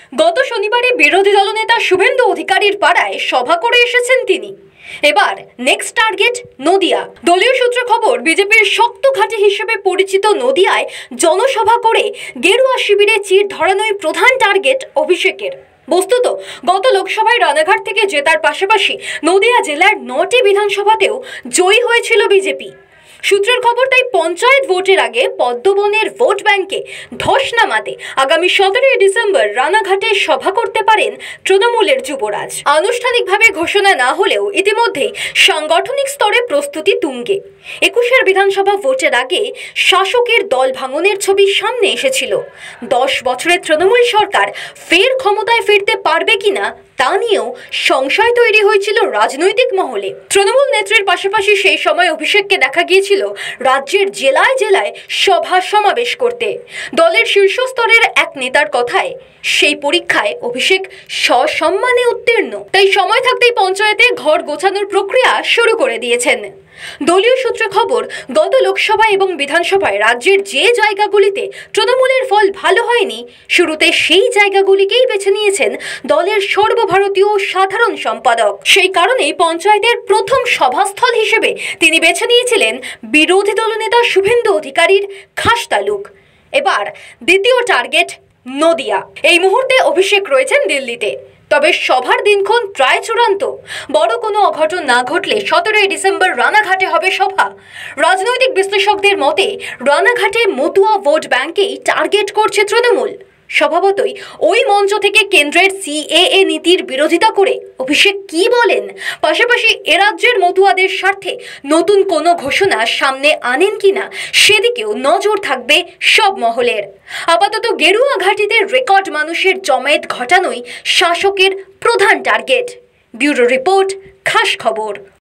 গত শনিবারে বিরোধী দলনেতা শুভেন্দু অধিকারীর পাড়ায় সভা করে এসেছেন তিনি। এবার নেক্সট টার্গেট নদিয়া। দলীয় সূত্রে খবর, বিজেপির শক্ত ঘাঁটি হিসেবে পরিচিত নদিয়ায় জনসভা করে গেরুয়া শিবিরে চির ধরানোই প্রধান টার্গেট অভিষেকের। বস্তুত গত লোকসভায় রানাঘাট থেকে জেতার পাশাপাশি নদিয়া জেলার 9টি বিধানসভাতেও জয়ী হয়েছিল বিজেপি। সূত্রের খবর, তাই পঞ্চায়েত ভোটের আগে পদ্মবনের ভোট ব্যাংকে ধস নামাতে আগামী 17 ডিসেম্বর রানাঘাটে সভা করতে পারেন তৃণমূলের যুবরাজ। আনুষ্ঠানিকভাবে ঘোষণা না হলেও ইতিমধ্যেই সাংগঠনিক স্তরে প্রস্তুতি তুঙ্গে। 21 বিধানসভা ভোটের আগে শাসকের দল ভাঙনের ছবি সামনে এসেছিল। 10 বছরের তৃণমূল সরকার ফের ক্ষমতায় ফিরতে পারবে কিনা তা নিয়েও সংশয় তৈরি হয়েছিল রাজনৈতিক মহলে। তৃণমূল নেত্রীর পাশাপাশি সেই সময় অভিষেককে দেখা গিয়েছিল রাজ্যের জেলায় জেলায় সভা সমাবেশ করতে। দলের শীর্ষস্তরের এক নেতার কথায়, সেই পরীক্ষায় অভিষেক সসম্মানে উত্তীর্ণ। তাই সময় থাকতেই পঞ্চায়েতে ঘর গোছানোর প্রক্রিয়া শুরু করে দিয়েছেন। দলীয় সূত্রে খবর, গত লোকসভা এবং বিধানসভায় রাজ্যের যে জায়গাগুলিতে তৃণমূলের ফল ভালো হয়নি, শুরুতে সেই জায়গাগুলিকেই বেছে নিয়েছেন দলের সর্বভারতীয় সাধারণ সম্পাদক। সেই কারণেই পঞ্চায়েতের প্রথম সভাস্থল হিসেবে তিনি বেছে নিয়েছিলেন বিরোধী দলনেতা শুভেন্দু অধিকারীর খাস তালুক। এবার দ্বিতীয় টার্গেট নদিয়া। এই মুহূর্তে অভিষেক রয়েছেন দিল্লিতে, তবে সভার দিনক্ষণ প্রায় চূড়ান্ত। বড় কোনো অঘটন না ঘটলে 17 ডিসেম্বর রানাঘাটে হবে সভা। রাজনৈতিক বিশ্লেষকদের মতে রানাঘাটে মতুয়া ভোট ব্যাংকেই টার্গেট করছে তৃণমূল। স্বভাবতই ওই মঞ্চ থেকে কেন্দ্রের সিএএ নীতির বিরোধিতা করে অভিষেক কি বলেন, পাশাপাশি এ রাজ্যের মতুয়াদের স্বার্থে নতুন কোনো ঘোষণা সামনে আনেন কিনা সেদিকেও নজর থাকবে সব মহলের। আপাতত গেরুয়া ঘাটিতে রেকর্ড মানুষের জমায়েত ঘটানোই শাসকের প্রধান টার্গেট। ব্যুরো রিপোর্ট, খাস খবর।